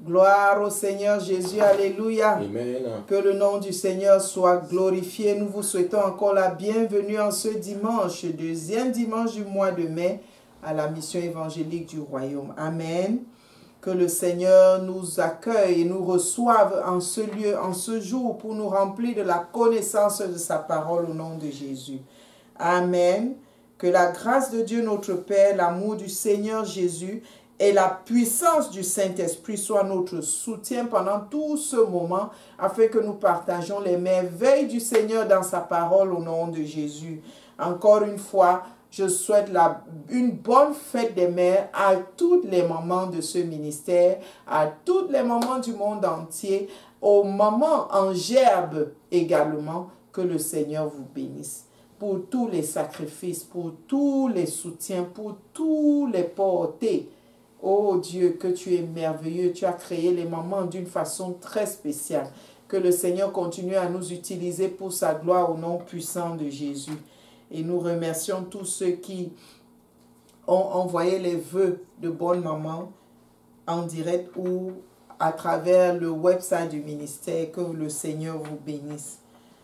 Gloire au Seigneur Jésus, alléluia. Amen. Que le nom du Seigneur soit glorifié. Nous vous souhaitons encore la bienvenue en ce dimanche, deuxième dimanche du mois de mai, à la mission évangélique du royaume. Amen. Que le Seigneur nous accueille et nous reçoive en ce lieu, en ce jour, pour nous remplir de la connaissance de sa parole au nom de Jésus. Amen. Que la grâce de Dieu notre Père, l'amour du Seigneur Jésus et la puissance du Saint-Esprit soient notre soutien pendant tout ce moment, afin que nous partagions les merveilles du Seigneur dans sa parole au nom de Jésus. Encore une fois, je souhaite une bonne fête des mères à toutes les mamans de ce ministère, à toutes les mamans du monde entier, aux mamans en gerbe également. Que le Seigneur vous bénisse pour tous les sacrifices, pour tous les soutiens, pour tous les portés. Oh Dieu, que tu es merveilleux, tu as créé les mamans d'une façon très spéciale. Que le Seigneur continue à nous utiliser pour sa gloire au nom puissant de Jésus. Et nous remercions tous ceux qui ont envoyé les vœux de bonne maman en direct ou à travers le website du ministère. Que le Seigneur vous bénisse.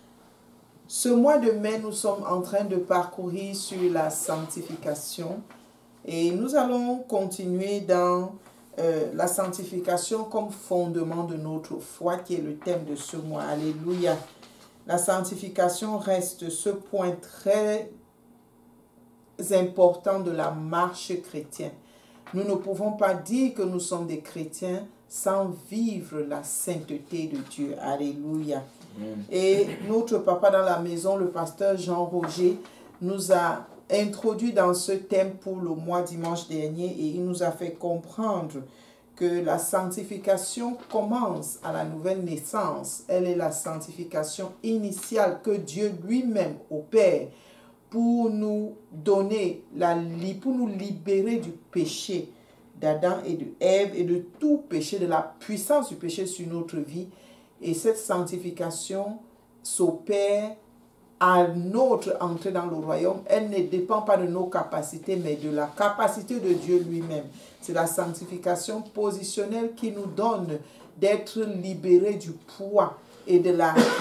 Ce mois de mai, nous sommes en train de parcourir sur la sanctification. Et nous allons continuer dans la sanctification comme fondement de notre foi, qui est le thème de ce mois. Alléluia. La sanctification reste ce point très important de la marche chrétienne. Nous ne pouvons pas dire que nous sommes des chrétiens sans vivre la sainteté de Dieu. Alléluia. Et notre papa dans la maison, le pasteur Jean Roger, nous a introduit dans ce thème pour le mois dimanche dernier et il nous a fait comprendre que la sanctification commence à la nouvelle naissance. Elle est la sanctification initiale que Dieu lui-même opère pour nous donner, pour nous libérer du péché d'Adam et de Ève et de tout péché, de la puissance du péché sur notre vie. Et cette sanctification s'opère à notre entrée dans le royaume. Elle ne dépend pas de nos capacités, mais de la capacité de Dieu lui-même. C'est la sanctification positionnelle qui nous donne d'être libérés du poids et de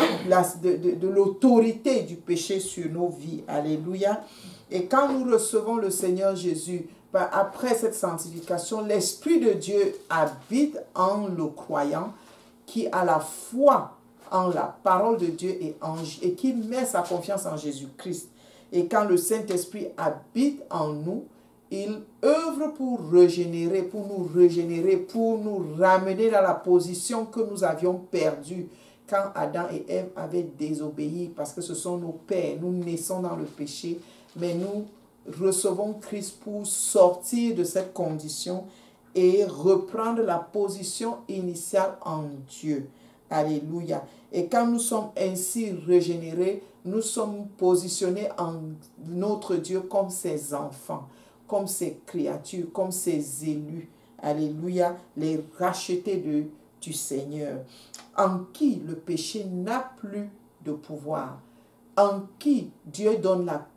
l'autorité du péché sur nos vies. Alléluia. Et quand nous recevons le Seigneur Jésus, après cette sanctification, l'Esprit de Dieu habite en le croyant qui a la foi en la parole de Dieu et qui met sa confiance en Jésus-Christ. Et quand le Saint-Esprit habite en nous, il œuvre pour nous régénérer, pour nous ramener dans la position que nous avions perdue quand Adam et Ève avaient désobéi, parce que ce sont nos pères. Nous naissons dans le péché, mais nous recevons Christ pour sortir de cette condition et reprendre la position initiale en Dieu. Alléluia. Et quand nous sommes ainsi régénérés, nous sommes positionnés en notre Dieu comme ses enfants, comme ses créatures, comme ses élus. Alléluia. Les rachetés du Seigneur, en qui le péché n'a plus de pouvoir, en qui Dieu donne la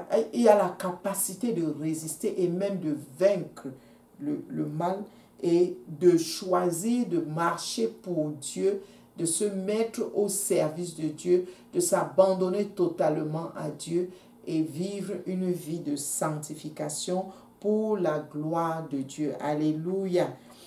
capacité de résister et même de vaincre le mal et de choisir de marcher pour Dieu, de se mettre au service de Dieu, de s'abandonner totalement à Dieu et vivre une vie de sanctification pour la gloire de Dieu. Alléluia.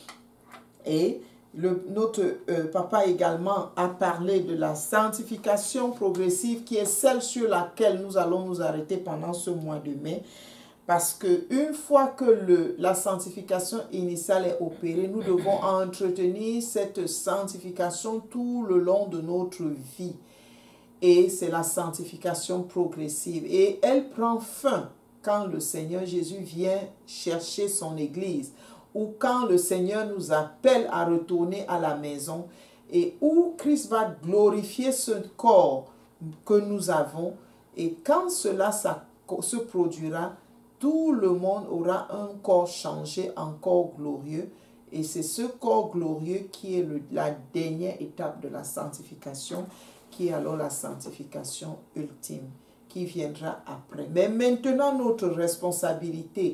Et notre papa également a parlé de la sanctification progressive qui est celle sur laquelle nous allons nous arrêter pendant ce mois de mai. Parce qu'une fois que la sanctification initiale est opérée, nous devons entretenir cette sanctification tout le long de notre vie. Et c'est la sanctification progressive. Et elle prend fin quand le Seigneur Jésus vient chercher son Église, ou quand le Seigneur nous appelle à retourner à la maison, et où Christ va glorifier ce corps que nous avons. Et quand cela se produira, tout le monde aura un corps changé, un corps glorieux. Et c'est ce corps glorieux qui est la dernière étape de la sanctification, qui est alors la sanctification ultime, qui viendra après. Mais maintenant, notre responsabilité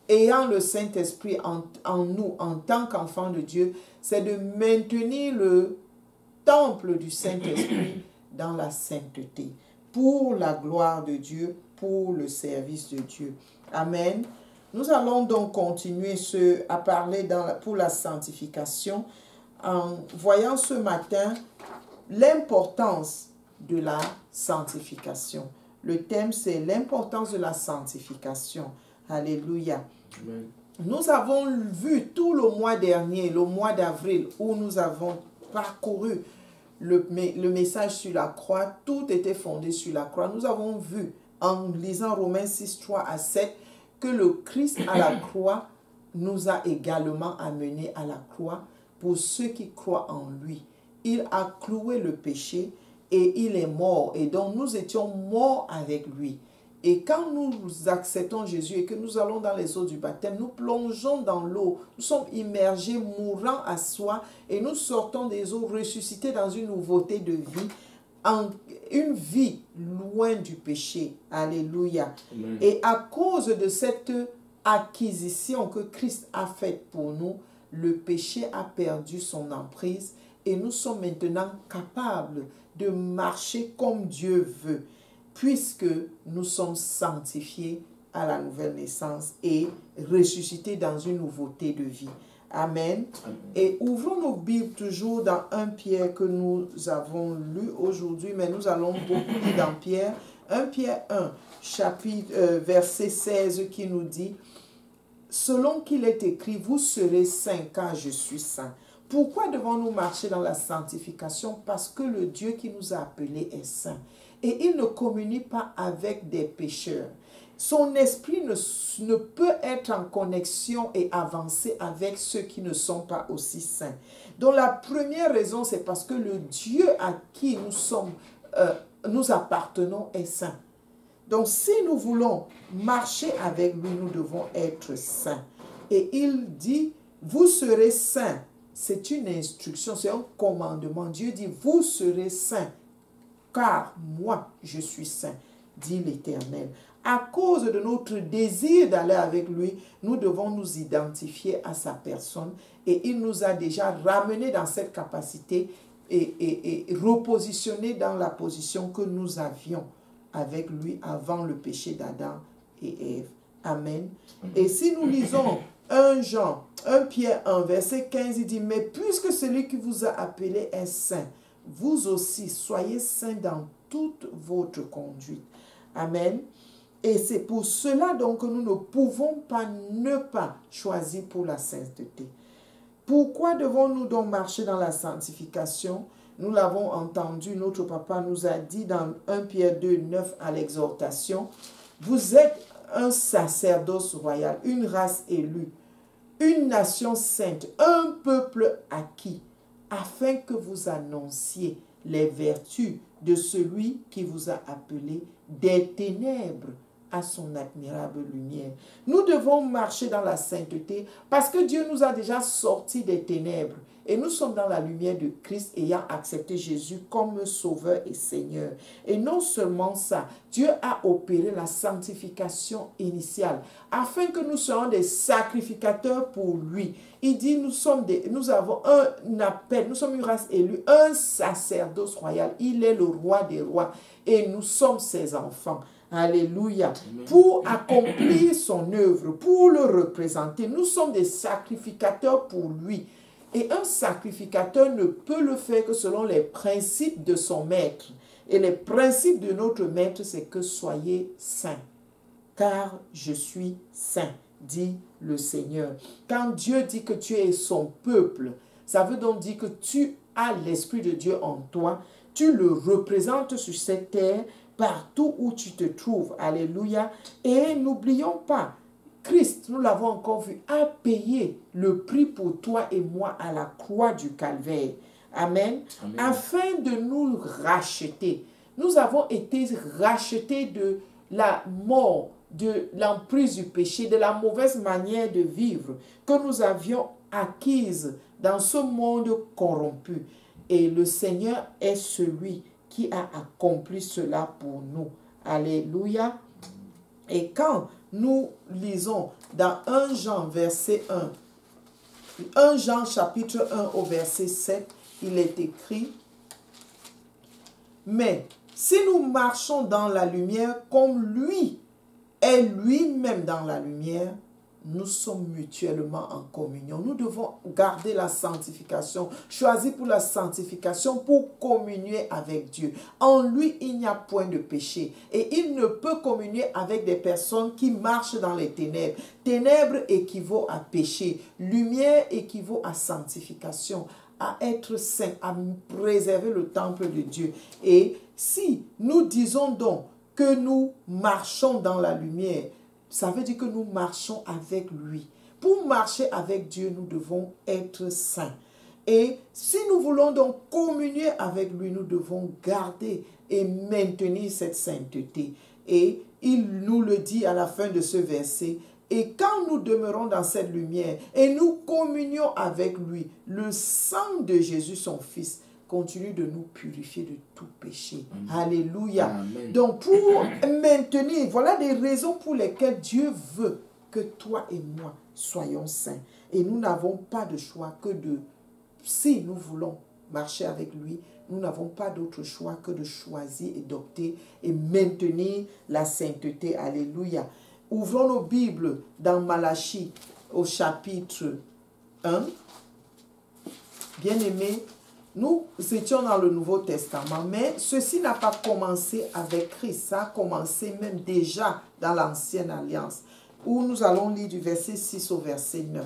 ayant le Saint-Esprit en nous, en tant qu'enfants de Dieu, c'est de maintenir le temple du Saint-Esprit dans la sainteté, pour la gloire de Dieu, pour le service de Dieu. Amen. Nous allons donc continuer à parler pour la sanctification en voyant ce matin l'importance de la sanctification. Le thème, c'est l'importance de la sanctification. Alléluia. Amen. Nous avons vu tout le mois dernier, le mois d'avril, où nous avons parcouru le message sur la croix. Tout était fondé sur la croix. Nous avons vu, en lisant Romains 6, 3 à 7, que le Christ à la croix nous a également amenés à la croix pour ceux qui croient en lui. Il a cloué le péché et il est mort. Et donc nous étions morts avec lui. Et quand nous acceptons Jésus et que nous allons dans les eaux du baptême, nous plongeons dans l'eau. Nous sommes immergés, mourant à soi, et nous sortons des eaux ressuscités dans une nouveauté de vie, une vie loin du péché. Alléluia. Amen. Et à cause de cette acquisition que Christ a faite pour nous, le péché a perdu son emprise et nous sommes maintenant capables de marcher comme Dieu veut, puisque nous sommes sanctifiés à la nouvelle naissance et ressuscités dans une nouveauté de vie. Amen. Amen. Et ouvrons nos Bibles toujours dans 1 Pierre que nous avons lu aujourd'hui, mais nous allons beaucoup lire dans Pierre. 1 Pierre 1, verset 16 qui nous dit « Selon qu'il est écrit, vous serez saints car je suis saint. » Pourquoi devons-nous marcher dans la sanctification? Parce que le Dieu qui nous a appelés est saint. Et il ne communie pas avec des pécheurs. Son esprit ne peut être en connexion et avancer avec ceux qui ne sont pas aussi saints. Donc la première raison, c'est parce que le Dieu à qui nous appartenons est saint. Donc si nous voulons marcher avec lui, nous devons être saints. Et il dit, vous serez saints. C'est une instruction, c'est un commandement. Dieu dit, vous serez saints, car moi, je suis saint, dit l'Éternel. À cause de notre désir d'aller avec lui, nous devons nous identifier à sa personne. Et il nous a déjà ramenés dans cette capacité et repositionnés dans la position que nous avions avec lui avant le péché d'Adam et Ève. Amen. Et si nous lisons 1 Pierre 1, verset 15, il dit, « Mais puisque celui qui vous a appelé est saint, vous aussi soyez saints dans toute votre conduite. » Amen. Et c'est pour cela donc que nous ne pouvons pas ne pas choisir pour la sainteté. Pourquoi devons-nous donc marcher dans la sanctification? Nous l'avons entendu, notre papa nous a dit dans 1 Pierre 2, 9 à l'exhortation, « Vous êtes un sacerdoce royal, une race élue, une nation sainte, un peuple acquis, afin que vous annonciez les vertus de celui qui vous a appelé des ténèbres à son admirable lumière. » Nous devons marcher dans la sainteté parce que Dieu nous a déjà sortis des ténèbres et nous sommes dans la lumière de Christ ayant accepté Jésus comme Sauveur et Seigneur. Et non seulement ça, Dieu a opéré la sanctification initiale afin que nous soyons des sacrificateurs pour lui. Il dit, nous avons un appel, nous sommes une race élue, un sacerdoce royal. Il est le roi des rois et nous sommes ses enfants. Alléluia. Amen. Pour accomplir son œuvre, pour le représenter, nous sommes des sacrificateurs pour lui. Et un sacrificateur ne peut le faire que selon les principes de son maître. Et les principes de notre maître, c'est que soyez saints, car je suis saint, dit le Seigneur. Quand Dieu dit que tu es son peuple, ça veut donc dire que tu as l'Esprit de Dieu en toi, tu le représentes sur cette terre, partout où tu te trouves. Alléluia. Et n'oublions pas, Christ, nous l'avons encore vu, a payé le prix pour toi et moi à la croix du Calvaire. Amen. Amen. Afin de nous racheter. Nous avons été rachetés de la mort, de l'emprise du péché, de la mauvaise manière de vivre que nous avions acquise dans ce monde corrompu. Et le Seigneur est celui qui a accompli cela pour nous. Alléluia. Et quand nous lisons dans 1 Jean verset 1. 1 Jean chapitre 1 au verset 7, il est écrit: mais si nous marchons dans la lumière comme lui est lui-même dans la lumière, nous sommes mutuellement en communion. Nous devons garder la sanctification, choisir pour la sanctification, pour communier avec Dieu. En lui, il n'y a point de péché. Et il ne peut communier avec des personnes qui marchent dans les ténèbres. Ténèbres équivaut à péché. Lumière équivaut à sanctification, à être saint, à préserver le temple de Dieu. Et si nous disons donc que nous marchons dans la lumière, ça veut dire que nous marchons avec lui. Pour marcher avec Dieu, nous devons être saints. Et si nous voulons donc communier avec lui, nous devons garder et maintenir cette sainteté. Et il nous le dit à la fin de ce verset: et quand nous demeurons dans cette lumière et nous communions avec lui, le sang de Jésus, son Fils, continue de nous purifier de tout péché. Amen. Alléluia. Amen. Donc, pour maintenir, voilà des raisons pour lesquelles Dieu veut que toi et moi soyons saints. Et nous n'avons pas de choix que de, si nous voulons marcher avec lui, nous n'avons pas d'autre choix que de choisir et d'opter et maintenir la sainteté. Alléluia. Ouvrons nos Bibles dans Malachie au chapitre 1. Bien-aimés, nous étions dans le Nouveau Testament, mais ceci n'a pas commencé avec Christ. Ça a commencé même déjà dans l'Ancienne Alliance, où nous allons lire du verset 6 au verset 9.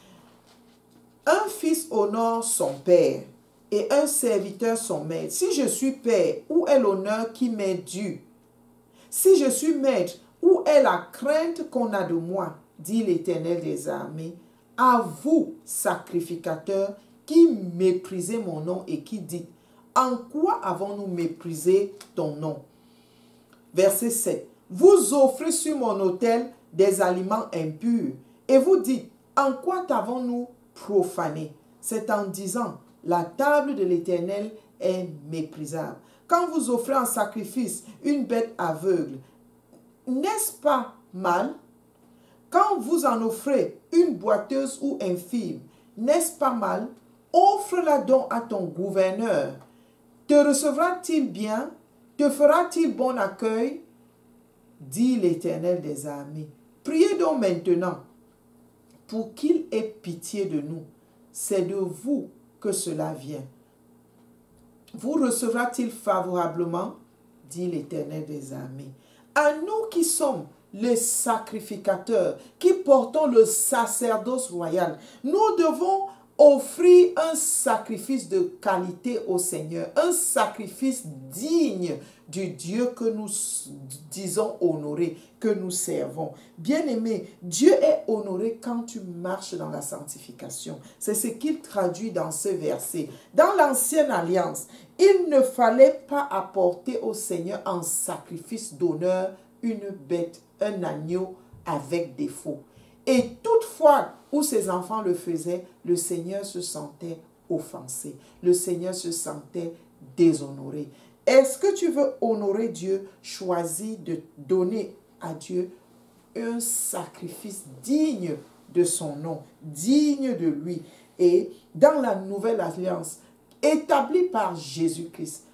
Un fils honore son père et un serviteur son maître. Si je suis père, où est l'honneur qui m'est dû? Si je suis maître, où est la crainte qu'on a de moi? Dit l'Éternel des armées. À vous, sacrificateurs, qui méprisez mon nom et qui dites: en quoi avons-nous méprisé ton nom? Verset 7. Vous offrez sur mon autel des aliments impurs et vous dites: en quoi t'avons-nous profané? C'est en disant: la table de l'Éternel est méprisable. Quand vous offrez en sacrifice une bête aveugle, n'est-ce pas mal? Quand vous en offrez une boiteuse ou infirme, n'est-ce pas mal? Offre-la donc à ton gouverneur. Te recevra-t-il bien? Te fera-t-il bon accueil? Dit l'Éternel des armées. Priez donc maintenant pour qu'il ait pitié de nous. C'est de vous que cela vient. Vous recevra-t-il favorablement? Dit l'Éternel des armées. À nous qui sommes les sacrificateurs, qui portons le sacerdoce royal, nous devons offrir un sacrifice de qualité au Seigneur, un sacrifice digne du Dieu que nous disons honorer, que nous servons. Bien-aimé, Dieu est honoré quand tu marches dans la sanctification. C'est ce qu'il traduit dans ce verset. Dans l'Ancienne Alliance, il ne fallait pas apporter au Seigneur en sacrifice d'honneur une bête, un agneau avec défaut. Et toutefois, où ses enfants le faisaient, le Seigneur se sentait offensé. Le Seigneur se sentait déshonoré. Est-ce que tu veux honorer Dieu? Choisis de donner à Dieu un sacrifice digne de son nom, digne de lui. Et dans la nouvelle alliance, établie par Jésus-Christ,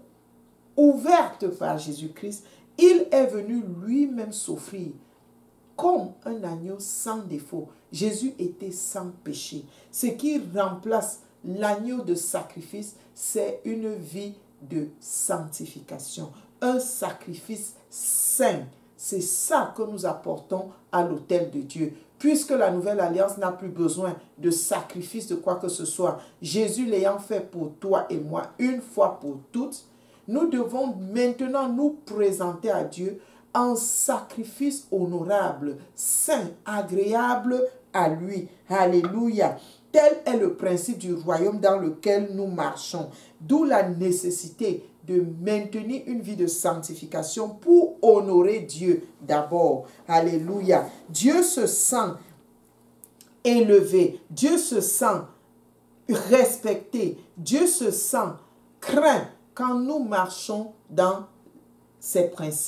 ouverte par Jésus-Christ, il est venu lui-même s'offrir comme un agneau sans défaut. Jésus était sans péché. Ce qui remplace l'agneau de sacrifice, c'est une vie de sanctification, un sacrifice saint. C'est ça que nous apportons à l'autel de Dieu. Puisque la nouvelle alliance n'a plus besoin de sacrifice de quoi que ce soit, Jésus l'ayant fait pour toi et moi une fois pour toutes, nous devons maintenant nous présenter à Dieu en sacrifice honorable, saint, agréable à lui. Alléluia. Tel est le principe du royaume dans lequel nous marchons. D'où la nécessité de maintenir une vie de sanctification pour honorer Dieu d'abord. Alléluia. Dieu se sent élevé. Dieu se sent respecté. Dieu se sent craint quand nous marchons dans ces principes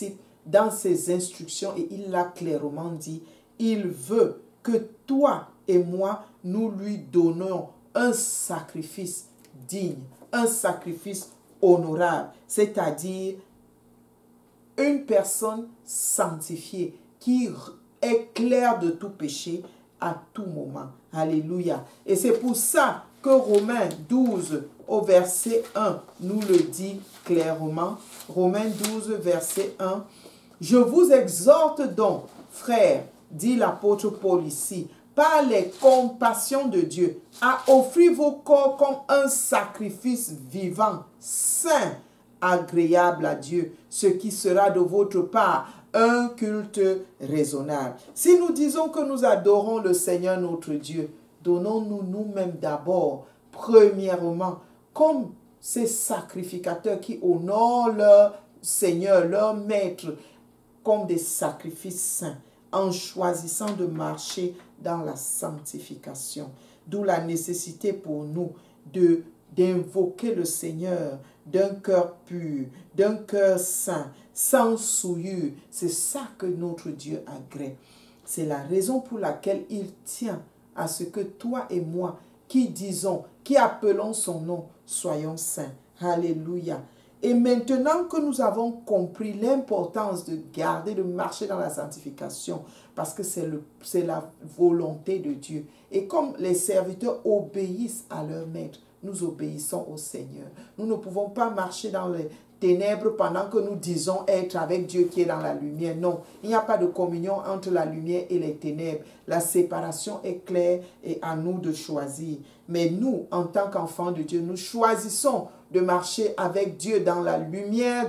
dans ses instructions et il l'a clairement dit, il veut que toi et moi, nous lui donnons un sacrifice digne, un sacrifice honorable, c'est-à-dire une personne sanctifiée qui est claire de tout péché à tout moment. Alléluia. Et c'est pour ça que Romains 12 au verset 1 nous le dit clairement. Romains 12 verset 1. Je vous exhorte donc, frères, dit l'apôtre Paul ici, par les compassions de Dieu, à offrir vos corps comme un sacrifice vivant, saint, agréable à Dieu, ce qui sera de votre part un culte raisonnable. Si nous disons que nous adorons le Seigneur notre Dieu, donnons-nous nous-mêmes d'abord, premièrement, comme ces sacrificateurs qui honorent leur Seigneur, leur Maître, comme des sacrifices saints, en choisissant de marcher dans la sanctification. D'où la nécessité pour nous d'invoquer le Seigneur d'un cœur pur, d'un cœur saint, sans souillure. C'est ça que notre Dieu agrée. C'est la raison pour laquelle il tient à ce que toi et moi, qui disons, qui appelons son nom, soyons saints. Alléluia. Et maintenant que nous avons compris l'importance de garder, de marcher dans la sanctification, parce que c'est la volonté de Dieu. Et comme les serviteurs obéissent à leur maître, nous obéissons au Seigneur. Nous ne pouvons pas marcher dans les ténèbres pendant que nous disons être avec Dieu qui est dans la lumière. Non, il n'y a pas de communion entre la lumière et les ténèbres. La séparation est claire et à nous de choisir. Mais nous, en tant qu'enfants de Dieu, nous choisissons de marcher avec Dieu dans la lumière,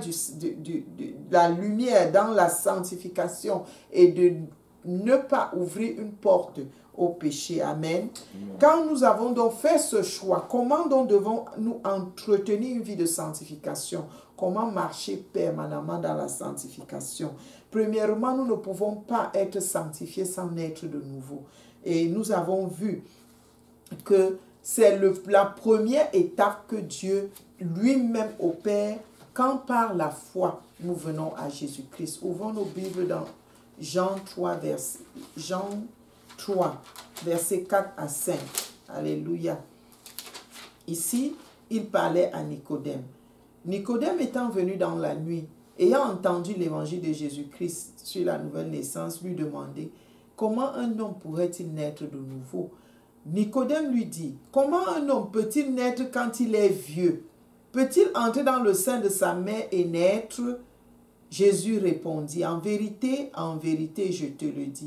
dans la sanctification et de ne pas ouvrir une porte au péché. Amen. Quand nous avons donc fait ce choix, comment donc devons-nous entretenir une vie de sanctification? Comment marcher permanemment dans la sanctification? Premièrement, nous ne pouvons pas être sanctifiés sans naître de nouveau. Et nous avons vu que c'est la première étape que Dieu lui-même opère quand par la foi nous venons à Jésus-Christ. Ouvrons nos Bibles dans Jean 3, versets 4 à 5. Alléluia. Ici, il parlait à Nicodème. Nicodème étant venu dans la nuit, ayant entendu l'évangile de Jésus-Christ sur la nouvelle naissance, lui demandait comment un homme pourrait-il naître de nouveau? Nicodème lui dit, comment un homme peut-il naître quand il est vieux? Peut-il entrer dans le sein de sa mère et naître? Jésus répondit, en vérité, je te le dis,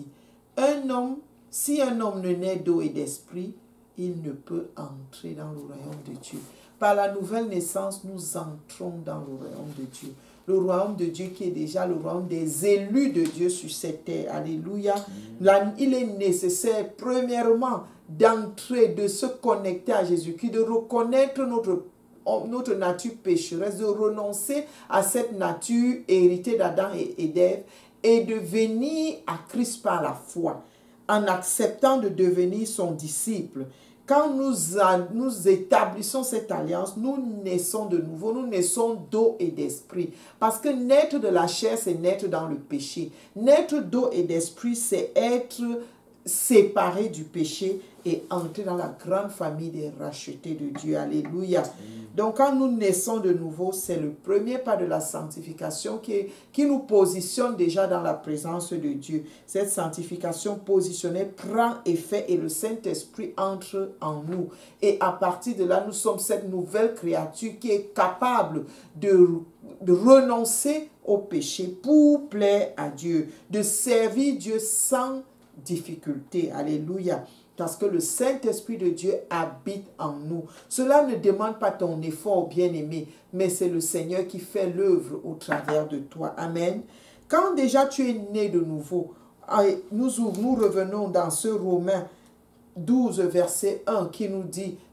si un homme ne naît d'eau et d'esprit, il ne peut entrer dans le royaume de Dieu. Par la nouvelle naissance, nous entrons dans le royaume de Dieu. Le royaume de Dieu qui est déjà le royaume des élus de Dieu sur cette terre. Alléluia. Là, il est nécessaire, premièrement, d'entrer, de se connecter à Jésus-Christ, de reconnaître notre nature pécheresse, de renoncer à cette nature héritée d'Adam et d'Ève et de venir à Christ par la foi, en acceptant de devenir son disciple. Quand nous établissons cette alliance, nous naissons de nouveau, nous naissons d'eau et d'esprit. Parce que naître de la chair, c'est naître dans le péché. Naître d'eau et d'esprit, c'est être séparé du péché et entrer dans la grande famille des rachetés de Dieu. Alléluia. Donc, quand nous naissons de nouveau, c'est le premier pas de la sanctification qui nous positionne déjà dans la présence de Dieu. Cette sanctification positionnée prend effet et le Saint-Esprit entre en nous. Et à partir de là, nous sommes cette nouvelle créature qui est capable de renoncer au péché pour plaire à Dieu, de servir Dieu sans difficulté. Alléluia. Parce que le Saint-Esprit de Dieu habite en nous. Cela ne demande pas ton effort, bien-aimé, mais c'est le Seigneur qui fait l'œuvre au travers de toi. Amen. Quand déjà tu es né de nouveau, nous revenons dans ce Romains 12, verset 1, qui nous dit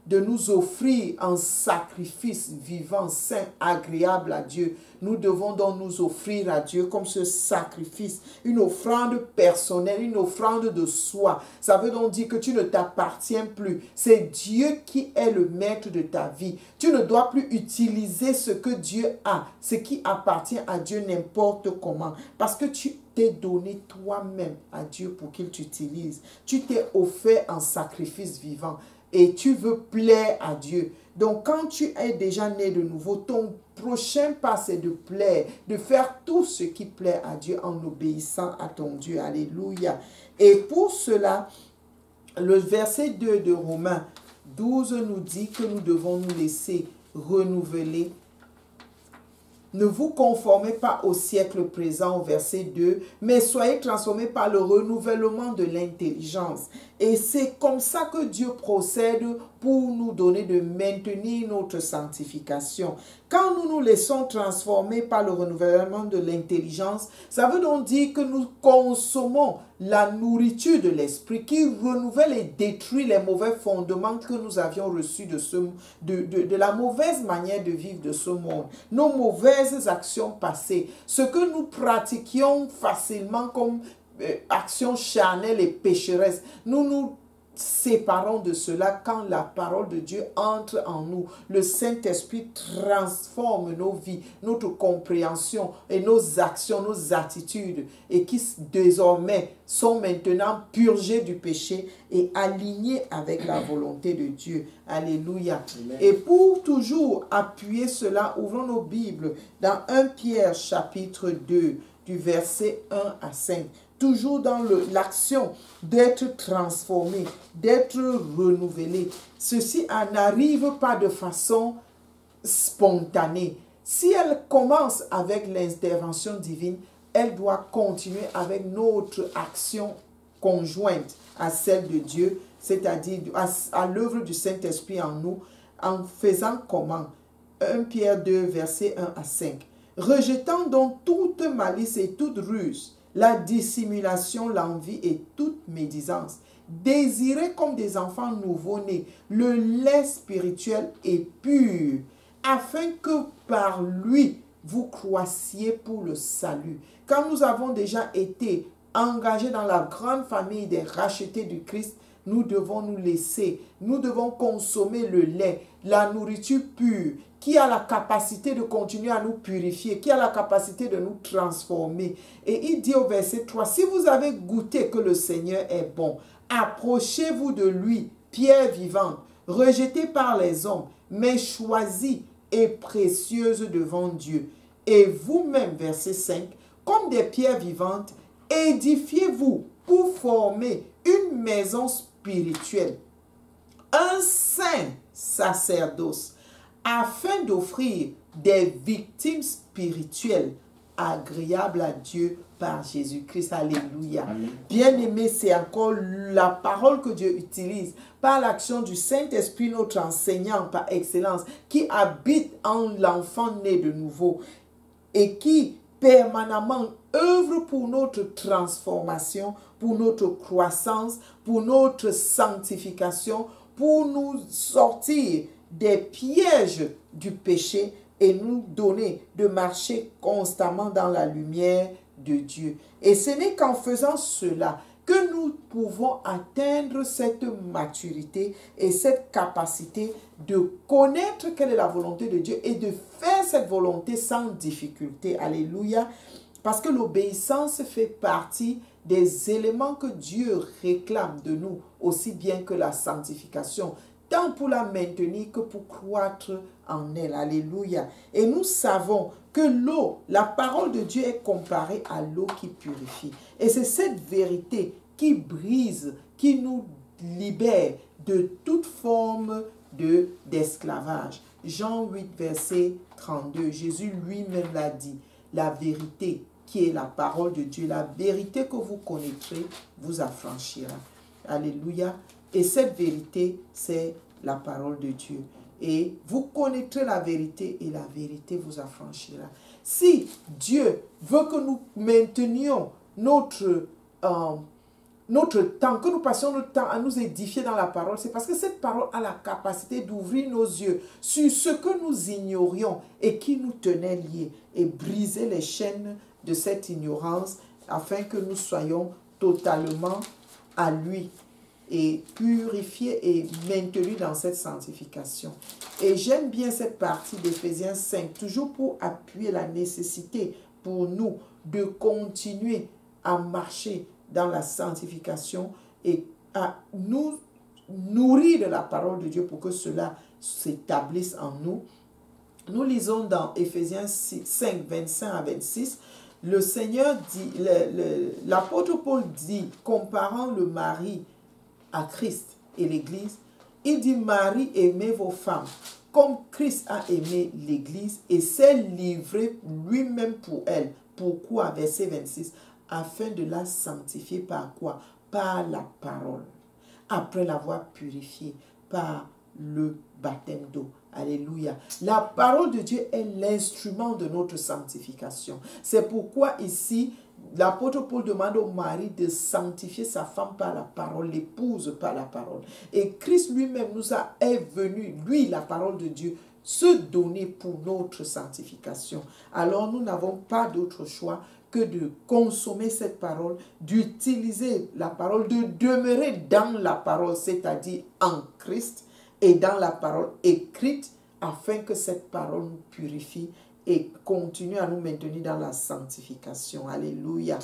de nous offrir un sacrifice vivant, saint, agréable à Dieu. Nous devons donc nous offrir à Dieu comme ce sacrifice, une offrande personnelle, une offrande de soi. Ça veut donc dire que tu ne t'appartiens plus. C'est Dieu qui est le maître de ta vie. Tu ne dois plus utiliser ce que Dieu a, ce qui appartient à Dieu n'importe comment. Parce que tu t'es donné toi-même à Dieu pour qu'il t'utilise. Tu t'es offert en sacrifice vivant et tu veux plaire à Dieu. Donc, quand tu es déjà né de nouveau, ton prochain pas, c'est de plaire, de faire tout ce qui plaît à Dieu en obéissant à ton Dieu. Alléluia. Et pour cela, le verset 2 de Romains 12 nous dit que nous devons nous laisser renouveler. Ne vous conformez pas au siècle présent, au verset 2, mais soyez transformés par le renouvellement de l'intelligence. Et c'est comme ça que Dieu procède pour nous donner de maintenir notre sanctification. Quand nous nous laissons transformer par le renouvellement de l'intelligence, ça veut donc dire que nous consommons la nourriture de l'esprit qui renouvelle et détruit les mauvais fondements que nous avions reçus de la mauvaise manière de vivre de ce monde. Nos mauvaises actions passées, ce que nous pratiquions facilement comme actions charnelles et pécheresses, nous nous séparons de cela quand la parole de Dieu entre en nous. Le Saint-Esprit transforme nos vies, notre compréhension et nos actions, nos attitudes, et qui désormais sont maintenant purgées du péché et alignées avec la volonté de Dieu. Alléluia. Amen. Et pour toujours appuyer cela, ouvrons nos Bibles dans 1 Pierre chapitre 2 du verset 1 à 5. Toujours dans l'action d'être transformé, d'être renouvelé. Ceci n'arrive pas de façon spontanée. Si elle commence avec l'intervention divine, elle doit continuer avec notre action conjointe à celle de Dieu, c'est-à-dire à l'œuvre du Saint-Esprit en nous, en faisant comment? 1 Pierre 2, versets 1 à 5. Rejetant donc toute malice et toute ruse, la dissimulation, l'envie et toute médisance. Désirez comme des enfants nouveau-nés le lait spirituel et pur, afin que par lui vous croissiez pour le salut. Quand nous avons déjà été engagés dans la grande famille des rachetés du Christ, nous devons nous laisser, nous devons consommer le lait, la nourriture pure, qui a la capacité de continuer à nous purifier, qui a la capacité de nous transformer. Et il dit au verset 3, si vous avez goûté que le Seigneur est bon, approchez-vous de lui, pierre vivante, rejetée par les hommes, mais choisie et précieuse devant Dieu. Et vous-même, verset 5, comme des pierres vivantes, édifiez-vous pour former une maison spirituelle, un saint sacerdoce, afin d'offrir des victimes spirituelles agréables à Dieu par Jésus-Christ. Alléluia. Bien-aimé, c'est encore la parole que Dieu utilise par l'action du Saint-Esprit, notre enseignant par excellence, qui habite en l'enfant né de nouveau et qui permanemment œuvre pour notre transformation, pour notre croissance, pour notre sanctification, pour nous sortir des pièges du péché et nous donner de marcher constamment dans la lumière de Dieu. Et ce n'est qu'en faisant cela que nous pouvons atteindre cette maturité et cette capacité de connaître quelle est la volonté de Dieu et de faire cette volonté sans difficulté. Alléluia. Parce que l'obéissance fait partie des éléments que Dieu réclame de nous, aussi bien que la sanctification, tant pour la maintenir que pour croître en elle. Alléluia. Et nous savons que l'eau, la parole de Dieu est comparée à l'eau qui purifie. Et c'est cette vérité qui brise, qui nous libère de toute forme d'esclavage. Jean 8, verset 32, Jésus lui-même l'a dit, la vérité qui est la parole de Dieu, la vérité que vous connaîtrez vous affranchira. Alléluia. Et cette vérité, c'est la parole de Dieu. Et vous connaîtrez la vérité et la vérité vous affranchira. Si Dieu veut que nous maintenions notre notre temps, que nous passions notre temps à nous édifier dans la parole, c'est parce que cette parole a la capacité d'ouvrir nos yeux sur ce que nous ignorions et qui nous tenait liés et briser les chaînes de cette ignorance afin que nous soyons totalement à lui et purifiés et maintenus dans cette sanctification. Et j'aime bien cette partie d'Éphésiens 5, toujours pour appuyer la nécessité pour nous de continuer à marcher dans la sanctification et à nous nourrir de la parole de Dieu pour que cela s'établisse en nous. Nous lisons dans Éphésiens 5, 25 à 26, le Seigneur dit, l'apôtre Paul dit, comparant le mari à Christ et l'Église, il dit, Marie, aimez vos femmes, comme Christ a aimé l'Église et s'est livré lui-même pour elle. Pourquoi? Verset 26, afin de la sanctifier par quoi? Par la parole, après l'avoir purifiée par le baptême d'eau. Alléluia. La parole de Dieu est l'instrument de notre sanctification. C'est pourquoi ici, l'apôtre Paul demande au mari de sanctifier sa femme par la parole, l'épouse par la parole. Et Christ lui-même est venu, lui, la parole de Dieu, se donner pour notre sanctification. Alors nous n'avons pas d'autre choix que de consommer cette parole, d'utiliser la parole, de demeurer dans la parole, c'est-à-dire en Christ, et dans la parole écrite, afin que cette parole nous purifie et continue à nous maintenir dans la sanctification. Alléluia.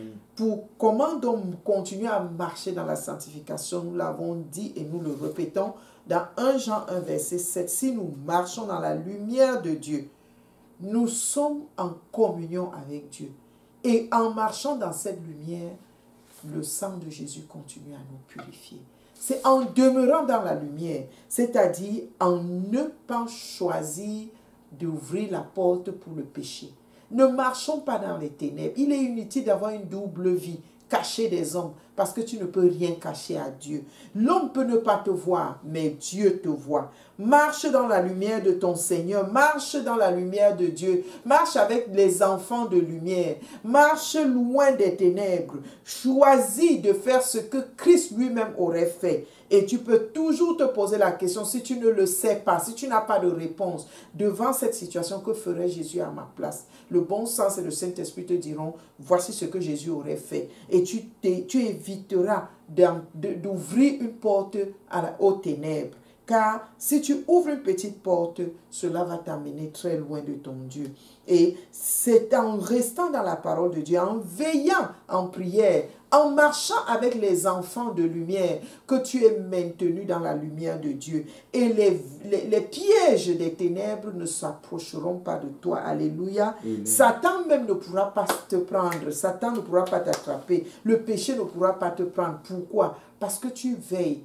Comment donc continuer à marcher dans la sanctification? Nous l'avons dit et nous le répétons dans 1 Jean 1, verset 7. Si nous marchons dans la lumière de Dieu, nous sommes en communion avec Dieu. Et en marchant dans cette lumière, le sang de Jésus continue à nous purifier. C'est en demeurant dans la lumière, c'est-à-dire en ne pas choisir d'ouvrir la porte pour le péché. Ne marchons pas dans les ténèbres. Il est inutile d'avoir une double vie, cachée des hommes, parce que tu ne peux rien cacher à Dieu. L'homme peut ne pas te voir, mais Dieu te voit. Marche dans la lumière de ton Seigneur, marche dans la lumière de Dieu, marche avec les enfants de lumière, marche loin des ténèbres, choisis de faire ce que Christ lui-même aurait fait. Et tu peux toujours te poser la question, si tu ne le sais pas, si tu n'as pas de réponse devant cette situation, que ferait Jésus à ma place? Le bon sens et le Saint-Esprit te diront, voici ce que Jésus aurait fait. Et tu éviteras d'ouvrir une porte aux ténèbres. Car si tu ouvres une petite porte, cela va t'amener très loin de ton Dieu. Et c'est en restant dans la parole de Dieu, en veillant en prière, en marchant avec les enfants de lumière, que tu es maintenu dans la lumière de Dieu. Et les pièges des ténèbres ne s'approcheront pas de toi. Alléluia. Amen. Satan même ne pourra pas te prendre. Satan ne pourra pas t'attraper. Le péché ne pourra pas te prendre. Pourquoi? Parce que tu veilles.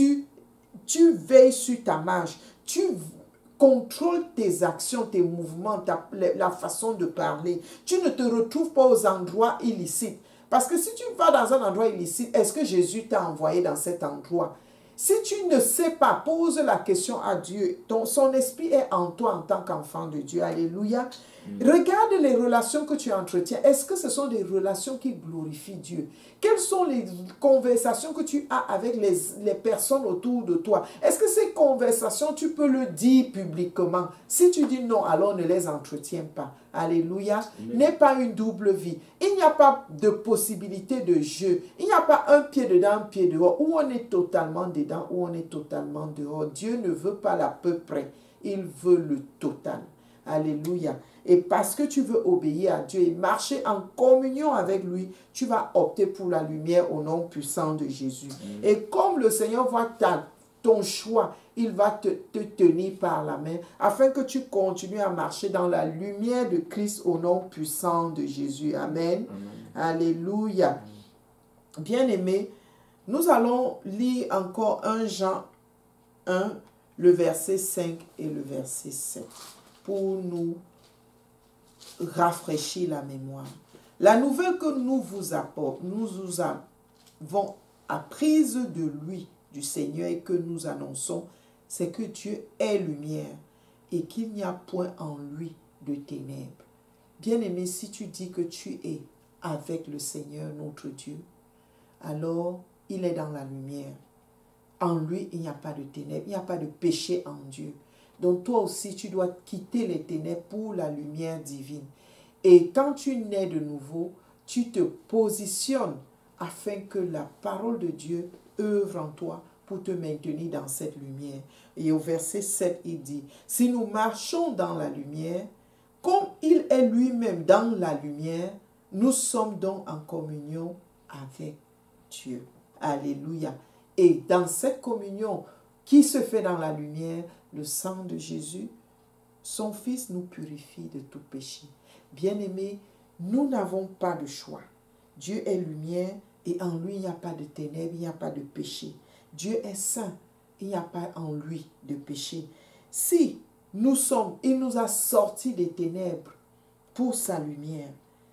Tu veilles sur ta marche, tu contrôles tes actions, tes mouvements, la façon de parler. Tu ne te retrouves pas aux endroits illicites. Parce que si tu vas dans un endroit illicite, est-ce que Jésus t'a envoyé dans cet endroit? Si tu ne sais pas, pose la question à Dieu. Son esprit est en toi en tant qu'enfant de Dieu. Alléluia. Regarde les relations que tu entretiens. Est-ce que ce sont des relations qui glorifient Dieu? Quelles sont les conversations que tu as avec les personnes autour de toi? Est-ce que ces conversations, tu peux le dire publiquement? Si tu dis non, alors ne les entretiens pas. Alléluia. N'est pas une double vie. Il n'y a pas de possibilité de jeu. Il n'y a pas un pied dedans, un pied dehors. Où on est totalement dedans, où on est totalement dehors. Dieu ne veut pas l'à peu près. Il veut le total. Alléluia. Et parce que tu veux obéir à Dieu et marcher en communion avec lui, tu vas opter pour la lumière au nom puissant de Jésus. Et comme le Seigneur voit ton choix, il va te tenir par la main afin que tu continues à marcher dans la lumière de Christ au nom puissant de Jésus. Amen. Alléluia. Bien-aimés, nous allons lire encore 1 Jean 1, le verset 5 et le verset 7 pour nous rafraîchir la mémoire. La nouvelle que nous vous apportons, nous avons apprise de lui, du Seigneur, et que nous annonçons, c'est que Dieu est lumière et qu'il n'y a point en lui de ténèbres. Bien-aimé, si tu dis que tu es avec le Seigneur, notre Dieu, alors il est dans la lumière. En lui, il n'y a pas de ténèbres, il n'y a pas de péché en Dieu. Donc toi aussi, tu dois quitter les ténèbres pour la lumière divine. Et quand tu nais de nouveau, tu te positionnes afin que la parole de Dieu œuvre en toi pour te maintenir dans cette lumière. Et au verset 7, il dit, « Si nous marchons dans la lumière, comme il est lui-même dans la lumière, nous sommes donc en communion avec Dieu. » Alléluia. Et dans cette communion qui se fait dans la lumière, le sang de Jésus, son Fils, nous purifie de tout péché. Bien-aimés, nous n'avons pas de choix. Dieu est lumière et en lui, il n'y a pas de ténèbres, il n'y a pas de péché. Dieu est saint, il n'y a pas en lui de péché. Si il nous a sortis des ténèbres pour sa lumière,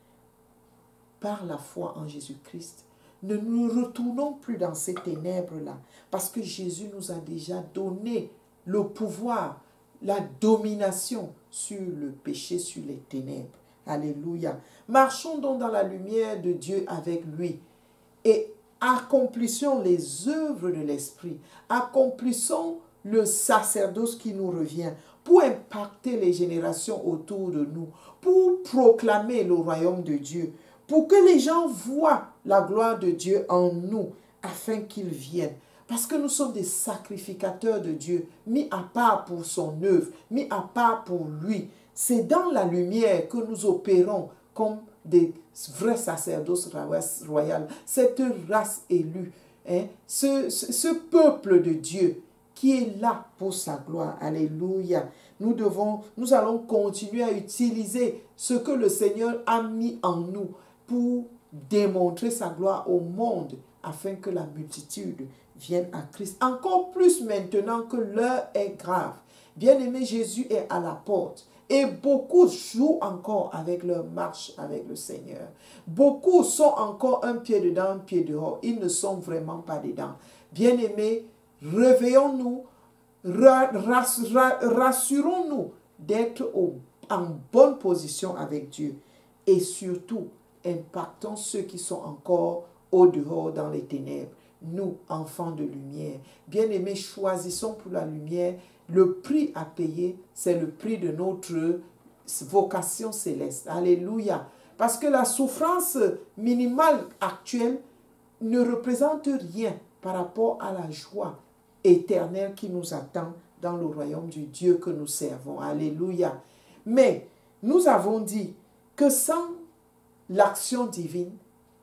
par la foi en Jésus-Christ, ne nous retournons plus dans ces ténèbres-là, parce que Jésus nous a déjà donné le pouvoir, la domination sur le péché, sur les ténèbres. Alléluia. Marchons donc dans la lumière de Dieu avec lui et accomplissons les œuvres de l'Esprit. Accomplissons le sacerdoce qui nous revient pour impacter les générations autour de nous, pour proclamer le royaume de Dieu, pour que les gens voient la gloire de Dieu en nous, afin qu'ils viennent. Parce que nous sommes des sacrificateurs de Dieu, mis à part pour son œuvre, mis à part pour lui. C'est dans la lumière que nous opérons comme des vrais sacerdoces royaux, cette race élue, hein, ce peuple de Dieu qui est là pour sa gloire. Alléluia. Nous allons continuer à utiliser ce que le Seigneur a mis en nous pour démontrer sa gloire au monde, afin que la multitude vienne à Christ. Encore plus maintenant que l'heure est grave. Bien-aimé, Jésus est à la porte. Et beaucoup jouent encore avec leur marche avec le Seigneur. Beaucoup sont encore un pied dedans, un pied dehors. Ils ne sont vraiment pas dedans. Bien-aimés, réveillons-nous, rassurons-nous d'être en bonne position avec Dieu. Et surtout, impactons ceux qui sont encore au dehors dans les ténèbres. Nous, enfants de lumière, bien-aimés, choisissons pour la lumière. Le prix à payer, c'est le prix de notre vocation céleste. Alléluia. Parce que la souffrance minimale actuelle ne représente rien par rapport à la joie éternelle qui nous attend dans le royaume du Dieu que nous servons. Alléluia. Mais nous avons dit que sans l'action divine,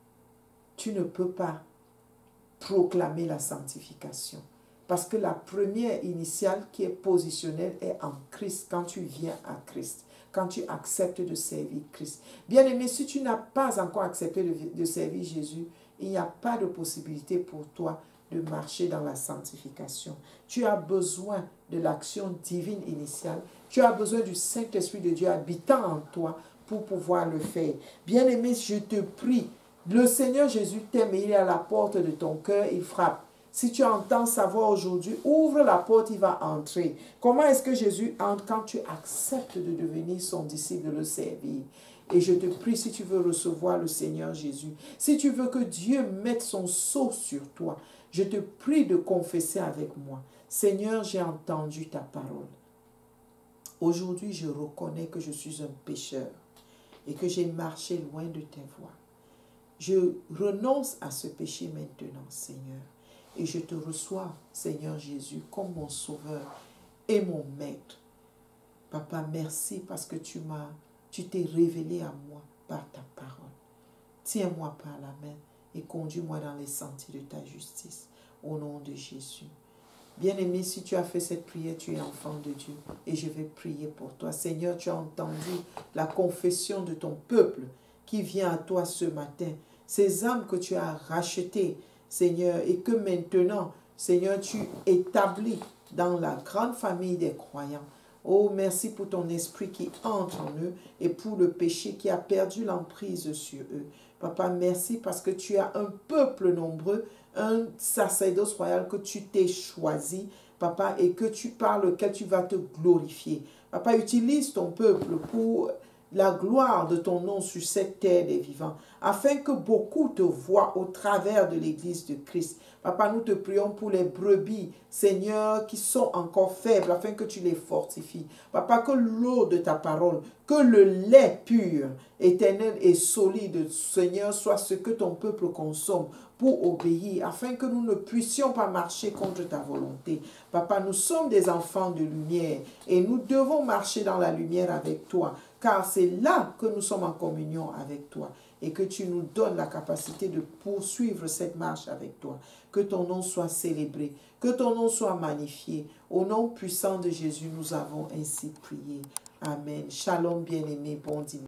tu ne peux pas proclamer la sanctification. Parce que la première initiale qui est positionnelle est en Christ, quand tu viens à Christ, quand tu acceptes de servir Christ. Bien-aimé, si tu n'as pas encore accepté de servir Jésus, il n'y a pas de possibilité pour toi de marcher dans la sanctification. Tu as besoin de l'action divine initiale. Tu as besoin du Saint-Esprit de Dieu habitant en toi pour pouvoir le faire. Bien-aimé, je te prie, le Seigneur Jésus t'aime et il est à la porte de ton cœur, il frappe. Si tu entends sa voix aujourd'hui, ouvre la porte, il va entrer. Comment est-ce que Jésus entre? Quand tu acceptes de devenir son disciple, de le servir. Et je te prie, si tu veux recevoir le Seigneur Jésus, si tu veux que Dieu mette son sceau sur toi, je te prie de confesser avec moi. Seigneur, j'ai entendu ta parole. Aujourd'hui, je reconnais que je suis un pécheur et que j'ai marché loin de tes voies. Je renonce à ce péché maintenant, Seigneur. Et je te reçois, Seigneur Jésus, comme mon sauveur et mon maître. Papa, merci parce que tu t'es révélé à moi par ta parole. Tiens-moi par la main et conduis-moi dans les sentiers de ta justice. Au nom de Jésus. Bien-aimé, si tu as fait cette prière, tu es enfant de Dieu. Et je vais prier pour toi. Seigneur, tu as entendu la confession de ton peuple qui vient à toi ce matin. Ces âmes que tu as rachetées, Seigneur, et que maintenant, Seigneur, tu établis dans la grande famille des croyants. Oh, merci pour ton esprit qui entre en eux et pour le péché qui a perdu l'emprise sur eux. Papa, merci parce que tu as un peuple nombreux, un sacerdoce royal que tu t'es choisi, Papa, et que par lequel tu vas te glorifier. Papa, utilise ton peuple pour la gloire de ton nom sur cette terre des vivants, afin que beaucoup te voient au travers de l'Église de Christ. Papa, nous te prions pour les brebis, Seigneur, qui sont encore faibles, afin que tu les fortifies. Papa, que l'eau de ta parole, que le lait pur, éternel et solide, Seigneur, soit ce que ton peuple consomme pour obéir, afin que nous ne puissions pas marcher contre ta volonté. Papa, nous sommes des enfants de lumière et nous devons marcher dans la lumière avec toi, car c'est là que nous sommes en communion avec toi et que tu nous donnes la capacité de poursuivre cette marche avec toi. Que ton nom soit célébré, que ton nom soit magnifié. Au nom puissant de Jésus, nous avons ainsi prié. Amen. Shalom, bien-aimés, bon dimanche.